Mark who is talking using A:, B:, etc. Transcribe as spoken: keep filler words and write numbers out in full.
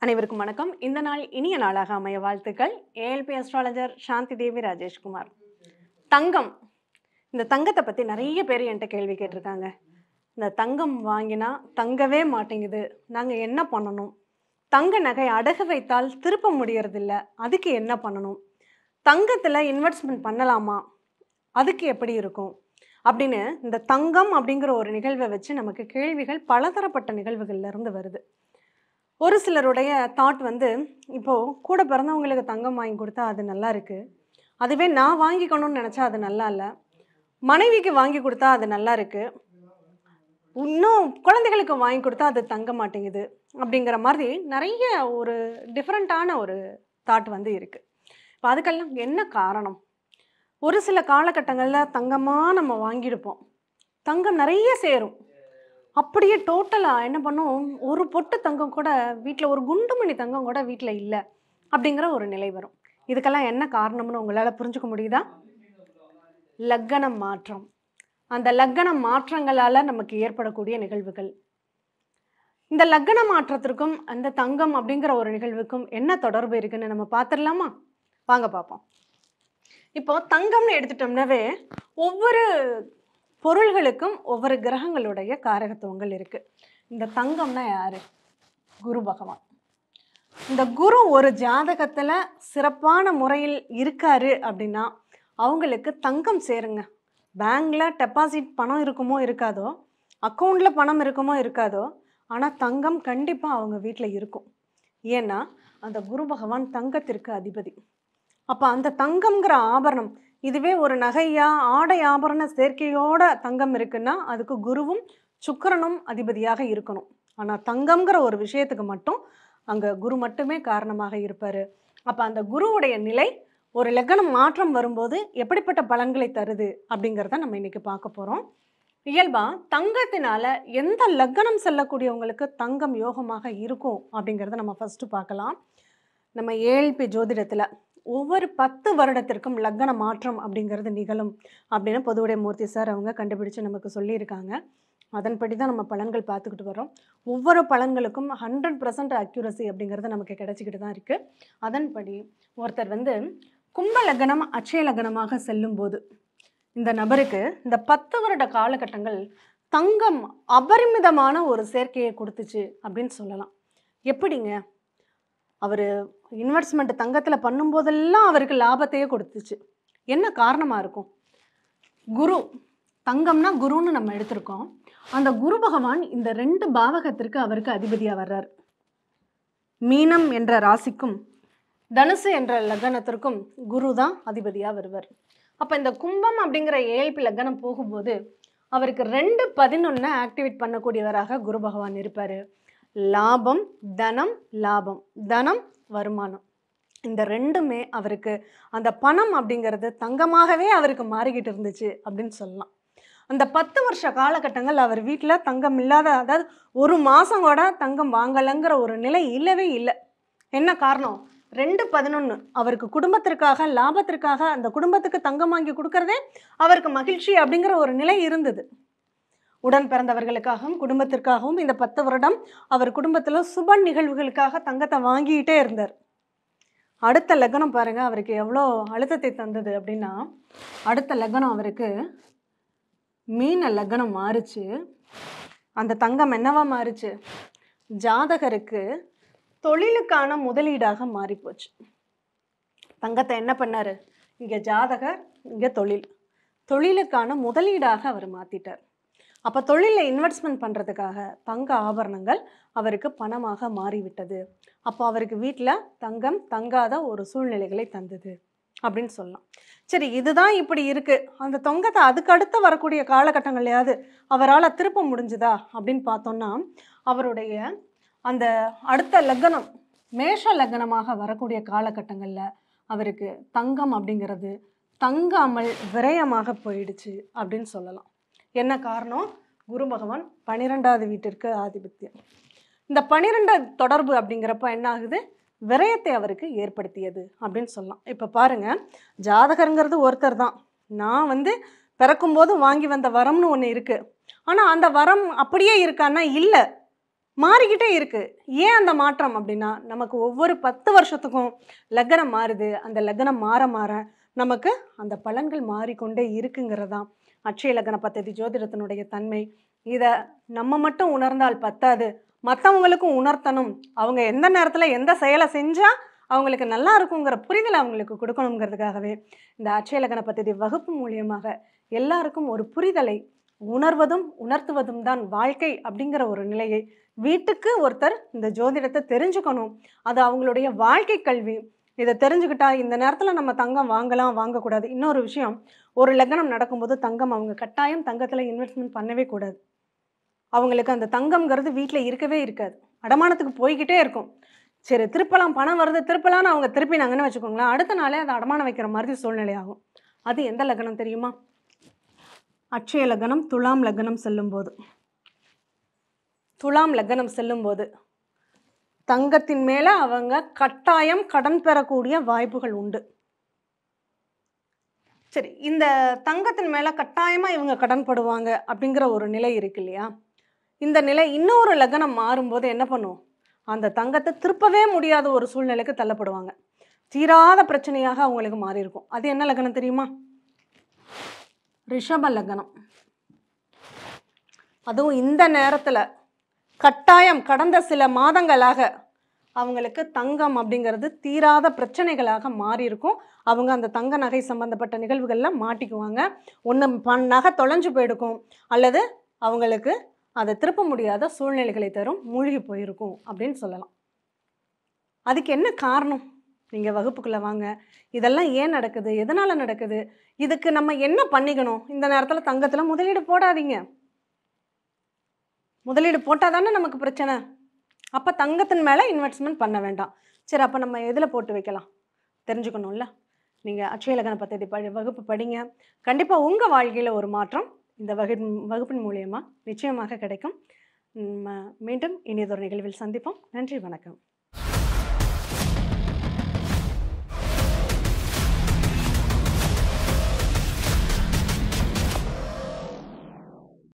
A: அனைவருக்கும் வணக்கம். இந்த நாள் இனிய நாளாக அமைய வாழ்த்துக்கள். ALP astrologer Shanti Devi Rajeshkumar. தங்கம், இந்த தங்கத்தை பற்றி நிறைய பேர் என்கிட்ட கேள்வி கேட்டிருக்காங்க. இந்த தங்கம் வாங்கினா தங்கவே மாட்டேங்குது, நாங்கள் என்ன பண்ணணும்? தங்க நகை அடகு வைத்தால் திருப்ப முடியறதில்ல, அதுக்கு என்ன பண்ணணும்? தங்கத்தில் இன்வெஸ்ட்மெண்ட் பண்ணலாமா, அதுக்கு எப்படி இருக்கும் அப்படின்னு இந்த தங்கம் அப்படிங்கிற ஒரு நிகழ்வை வச்சு நமக்கு கேள்விகள் பலதரப்பட்ட நிகழ்வுகள்ல இருந்து வருது. ஒரு சிலருடைய தாட் வந்து, இப்போது கூட பிறந்தவங்களுக்கு தங்கம் வாங்கி கொடுத்தா அது நல்லா இருக்குது, அதுவே நான் வாங்கிக்கணும்னு நினச்சா அது நல்லா இல்லை, மனைவிக்கு வாங்கி கொடுத்தா அது நல்லா இருக்குது, இன்னும் குழந்தைகளுக்கு வாங்கி கொடுத்தா அது தங்க மாட்டேங்குது அப்படிங்கிற மாதிரி நிறைய ஒரு டிஃப்ரெண்ட்டான ஒரு தாட் வந்து இருக்குது. இப்போ அதுக்கெல்லாம் என்ன காரணம்? ஒரு சில காலகட்டங்களில் தங்கமாக நம்ம வாங்கியிருப்போம், தங்கம் நிறைய சேரும், அப்படியே டோட்டலாக என்ன பண்ணும், ஒரு பொட்டு தங்கம் கூட வீட்டில், ஒரு குண்டுமணி தங்கம் கூட வீட்டில் இல்லை அப்படிங்கிற ஒரு நிலை வரும். இதுக்கெல்லாம் என்ன காரணம்னு உங்களால் புரிஞ்சுக்க முடியுதா? லக்கண மாற்றம். அந்த லக்கண மாற்றங்களால் நமக்கு ஏற்படக்கூடிய நிகழ்வுகள். இந்த லக்கண மாற்றத்திற்கும் அந்த தங்கம் அப்படிங்கிற ஒரு நிகழ்வுக்கும் என்ன தொடர்பு இருக்குன்னு நம்ம பார்த்துடலாமா? வாங்க பார்ப்போம். இப்போ தங்கம்னு எடுத்துட்டோம்னாவே ஒவ்வொரு பொருள்களுக்கும் ஒவ்வொரு கிரகங்களுடைய காரகத்துவங்கள் இருக்குது. இந்த தங்கம்னா யாரு? குரு பகவான். இந்த குரு ஒரு ஜாதகத்தில் சிறப்பான முறையில் இருக்காரு அப்படின்னா அவங்களுக்கு தங்கம் சேருங்க. பேங்க்கில் டெபாசிட் பணம் இருக்குமோ இருக்காதோ, அக்கௌண்ட்டில் பணம் இருக்குமோ இருக்காதோ, ஆனால் தங்கம் கண்டிப்பாக அவங்க வீட்டில் இருக்கும். ஏன்னா அந்த குரு பகவான் தங்கத்திற்கு அதிபதி. அப்போ அந்த தங்கம்ங்கிற ஆபரணம், இதுவே ஒரு நகையா ஆடை ஆபரண சேர்க்கையோட தங்கம் இருக்குன்னா அதுக்கு குருவும் சுக்கிரனும் அதிபதியாக இருக்கணும். ஆனால் தங்கம்ங்கிற ஒரு விஷயத்துக்கு மட்டும் அங்கே குரு மட்டுமே காரணமாக இருப்பார். அப்போ அந்த குருவுடைய நிலை ஒரு லக்னம் மாற்றம் வரும்போது எப்படிப்பட்ட பலன்களை தருது அப்படிங்கிறத நம்ம இன்னைக்கு பார்க்க போகிறோம். இயல்பா தங்கத்தினால எந்த லக்னம் செல்லக்கூடியவங்களுக்கு தங்கம் யோகமாக இருக்கும் அப்படிங்கிறத நம்ம ஃபர்ஸ்ட் பார்க்கலாம். நம்ம ஏஎல்பி ஜோதிடத்தில் ஒவ்வொரு பத்து வருடத்திற்கும் லக்ன மாற்றம் அப்படிங்கிறது நிகழும் அப்படின்னு பொதுவுடைய மூர்த்தி சார் அவங்க கண்டுபிடிச்சு நமக்கு சொல்லியிருக்காங்க. அதன்படி தான் நம்ம பலன்கள் பார்த்துக்கிட்டு வரோம். ஒவ்வொரு பலன்களுக்கும் ஹண்ட்ரட் பர்சன்ட் அக்யூரசி அப்படிங்கிறது நமக்கு கிடைச்சிக்கிட்டு தான் இருக்குது. அதன்படி ஒருத்தர் வந்து கும்ப லக்னம் அட்சய லக்னமாக செல்லும் போது இந்த நபருக்கு இந்த பத்து வருட காலகட்டங்கள் தங்கம் அபரிமிதமான ஒரு சேர்க்கையை கொடுத்துச்சு அப்படின்னு சொல்லலாம். எப்படிங்க? அவர் இன்வெஸ்ட்மெண்ட் தங்கத்தில் பண்ணும்போதெல்லாம் அவருக்கு லாபத்தையே கொடுத்துச்சு. என்ன காரணமாக இருக்கும்? குரு, தங்கம்னா குருன்னு நம்ம எடுத்திருக்கோம். அந்த குரு பகவான் இந்த ரெண்டு பாவகத்திற்கு அவருக்கு அதிபதியாக வர்றார். மீனம் என்ற ராசிக்கும் தனுசு என்ற லக்னத்திற்கும் குரு தான் அதிபதியாக வருவார். அப்போ இந்த கும்பம் அப்படிங்கிற ஏஎல்பி லக்னம் போகும்போது அவருக்கு ரெண்டு பதினொன்று ஆக்டிவேட் பண்ணக்கூடியவராக குரு பகவான் இருப்பார். லாபம், தனம், லாபம், தனம், வருமானம், இந்த ரெண்டுமே அவருக்கு அந்த பணம் அப்படிங்கிறது தங்கமாகவே அவருக்கு மாறிக்கிட்டு இருந்துச்சு அப்படின்னு சொல்லலாம். அந்த பத்து வருஷ காலகட்டங்கள் அவர் வீட்டில் தங்கம் இல்லாத, அதாவது ஒரு மாதம் கூட தங்கம் வாங்கலைங்கிற ஒரு நிலை இல்லவே இல்லை. என்ன காரணம்? ரெண்டு பதினொன்று அவருக்கு குடும்பத்திற்காக, லாபத்திற்காக, அந்த குடும்பத்துக்கு தங்கம் வாங்கி கொடுக்கறதே அவருக்கு மகிழ்ச்சி அப்படிங்கிற ஒரு நிலை இருந்தது. உடன் பிறந்தவர்களுக்காகவும் குடும்பத்திற்காகவும் இந்த பத்து வருடம் அவர் குடும்பத்தில் சுப நிகழ்வுகளுக்காக தங்கத்தை வாங்கிக்கிட்டே இருந்தார். அடுத்த லக்னம் பாருங்க அவருக்கு எவ்வளோ அழுத்தத்தை தந்தது அப்படின்னா, அடுத்த லக்னம் அவருக்கு மீன லக்னம் மாறுச்சு. அந்த தங்கம் என்னவா மாறுச்சு? ஜாதகருக்கு தொழிலுக்கான முதலீடாக மாறி போச்சு. தங்கத்தை என்ன பண்ணாரு? இங்கே ஜாதகர், இங்கே தொழில், தொழிலுக்கான முதலீடாக அவர் மாற்றிட்டார். அப்போ தொழிலில் இன்வெஸ்ட்மெண்ட் பண்ணுறதுக்காக தங்க ஆபரணங்கள் அவருக்கு பணமாக மாறிவிட்டது. அப்போ அவருக்கு வீட்டில் தங்கம் தங்காத ஒரு சூழ்நிலைகளை தந்தது அப்படின்னு சொல்லலாம். சரி, இதுதான் இப்படி இருக்குது. அந்த தங்கத்தை அதுக்கடுத்து வரக்கூடிய காலகட்டங்களையாவது அவரால் திருப்ப முடிஞ்சுதா அப்படின்னு பார்த்தோம்னா, அவருடைய அந்த அடுத்த லக்னம் மேஷ லக்னமாக வரக்கூடிய காலகட்டங்களில் அவருக்கு தங்கம் அப்படிங்கிறது தங்காமல் விரயமாக போயிடுச்சு அப்படின்னு சொல்லலாம். என்ன காரணம்? குரு பகவான் பன்னிரெண்டாவது வீட்டிற்கு ஆதிபத்தியம். இந்த பன்னிரெண்டு தொடர்பு அப்படிங்கிறப்ப என்ன ஆகுது? விரயத்தை அவருக்கு ஏற்படுத்தியது அப்படின்னு சொல்லலாம். இப்போ பாருங்க, ஜாதகருங்கிறது ஒருத்தர் தான். நான் வந்து பிறக்கும்போது வாங்கி வந்த வரம்னு ஒன்று இருக்குது. ஆனால் அந்த வரம் அப்படியே இருக்கான்னா இல்லை. மாறிக்கிட்டே இருக்கு. ஏன் அந்த மாற்றம் அப்படின்னா, நமக்கு ஒவ்வொரு பத்து வருஷத்துக்கும் லக்னம் மாறுது. அந்த லக்னம் மாற மாற நமக்கு அந்த பலன்கள் மாறிக்கொண்டே இருக்குங்கிறது தான் அட்சய லக்ன பத்ததி ஜோதிடத்தினுடைய தன்மை. இத நம்ம மட்டும் உணர்ந்தால் பத்தாது. மத்தவங்களுக்கும் உணர்த்தணும். அவங்க எந்த நேரத்துல எந்த செயல செஞ்சா அவங்களுக்கு நல்லா இருக்குங்கிற புரிதல் அவங்களுக்கு குடுக்கணுங்கிறதுக்காகவே இந்த அட்சய லக்ன பத்ததி வகுப்பு மூலியமாக எல்லாருக்கும் ஒரு புரிதலை உணர்வதும் உணர்த்துவதும் தான் வாழ்க்கை அப்படிங்கிற ஒரு நிலையை வீட்டுக்கு ஒருத்தர் இந்த ஜோதிடத்தை தெரிஞ்சுக்கணும். அது அவங்களுடைய வாழ்க்கை கல்வி. இதை தெரிஞ்சுக்கிட்டா இந்த நேரத்தில் நம்ம தங்கம் வாங்கலாம் வாங்கக்கூடாது. இன்னொரு விஷயம், ஒரு லக்னம் நடக்கும்போது தங்கம் அவங்க கட்டாயம் தங்கத்தில் இன்வெஸ்ட்மெண்ட் பண்ணவே கூடாது. அவங்களுக்கு அந்த தங்கம்ங்கிறது வீட்டில் இருக்கவே இருக்காது. அடமானத்துக்கு போய்கிட்டே இருக்கும். சரி திருப்பலாம், பணம் வருது திருப்பலான்னு அவங்க திருப்பினாங்கன்னு வச்சுக்கோங்களேன், அடுத்த நாளே அதை அடமானம் வைக்கிற மாதிரி சூழ்நிலை ஆகும். அது எந்த லக்னம் தெரியுமா? அட்சய லக்னம் துலாம் லக்னம் செல்லும்போது துலாம் லக்னம் செல்லும்போது தங்கத்தின் மேல அவங்க கட்டாயம் கடன் பெறக்கூடிய வாய்ப்புகள் உண்டு. சரி, இந்த தங்கத்தின் மேல கட்டாயமா இவங்க கடன் படுவாங்க அப்படிங்கிற ஒரு நிலை இருக்கு இல்லையா? இந்த நிலை இன்னொரு லக்னம் மாறும்போது என்ன பண்ணும்? அந்த தங்கத்தை திருப்பவே முடியாத ஒரு சூழ்நிலைக்கு தள்ளப்படுவாங்க. தீராத பிரச்சனையாக அவங்களுக்கு மாறி இருக்கும். அது என்ன லக்னம் தெரியுமா? ரிஷப லக்னம். அதுவும் இந்த நேரத்துல கட்டாயம் கடந்த சில மாதங்களாக அவங்களுக்கு தங்கம் அப்படிங்கிறது தீராத பிரச்சனைகளாக மாறி இருக்கும். அவங்க அந்த தங்க நகை சம்பந்தப்பட்ட நிகழ்வுகள்ல மாட்டிக்குவாங்க. ஒன்று ப நகை தொலைஞ்சு போயிருக்கும், அல்லது அவங்களுக்கு அதை திருப்ப முடியாத சூழ்நிலைகளை தரும், மூழ்கி போயிருக்கும் அப்படின்னு சொல்லலாம். அதுக்கு என்ன காரணம்? நீங்கள் வகுப்புக்குள்ளே வாங்க. இதெல்லாம் ஏன் நடக்குது, எதனால் நடக்குது, இதுக்கு நம்ம என்ன பண்ணிக்கணும்? இந்த நேரத்தில் தங்கத்தில் முதலீடு போடாதீங்க. முதலீடு போட்டால் தானே நமக்கு பிரச்சனை. அப்போ தங்கத்தின் மேலே இன்வெஸ்ட்மெண்ட் பண்ண வேண்டாம். சரி, அப்போ நம்ம எதில் போட்டு வைக்கலாம் தெரிஞ்சுக்கணும்ல. நீங்கள் அட்சய லக்ன பத்ததி ப வகுப்பு படிங்க. கண்டிப்பாக உங்கள் வாழ்க்கையில் ஒரு மாற்றம் இந்த வகு வகுப்பின் மூலியமாக நிச்சயமாக கிடைக்கும். மீண்டும் இனியதொரு நிகழ்வில் சந்திப்போம். நன்றி, வணக்கம்.